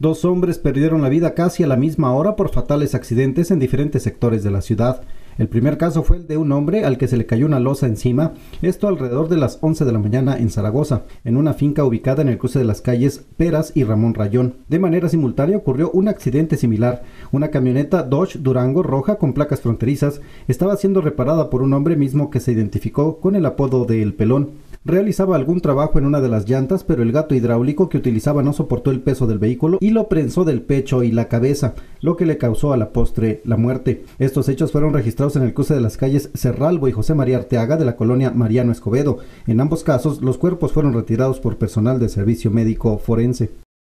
Dos hombres perdieron la vida casi a la misma hora por fatales accidentes en diferentes sectores de la ciudad. El primer caso fue el de un hombre al que se le cayó una losa encima, esto alrededor de las 11 de la mañana en Zaragoza, en una finca ubicada en el cruce de las calles Peras y Ramón Rayón. De manera simultánea ocurrió un accidente similar. Una camioneta Dodge Durango roja con placas fronterizas estaba siendo reparada por un hombre mismo que se identificó con el apodo de El Pelón. Realizaba algún trabajo en una de las llantas, pero el gato hidráulico que utilizaba no soportó el peso del vehículo y lo prensó del pecho y la cabeza, lo que le causó a la postre la muerte. Estos hechos fueron registrados en el cruce de las calles Cerralbo y José María Arteaga de la colonia Mariano Escobedo. En ambos casos, los cuerpos fueron retirados por personal de servicio médico forense.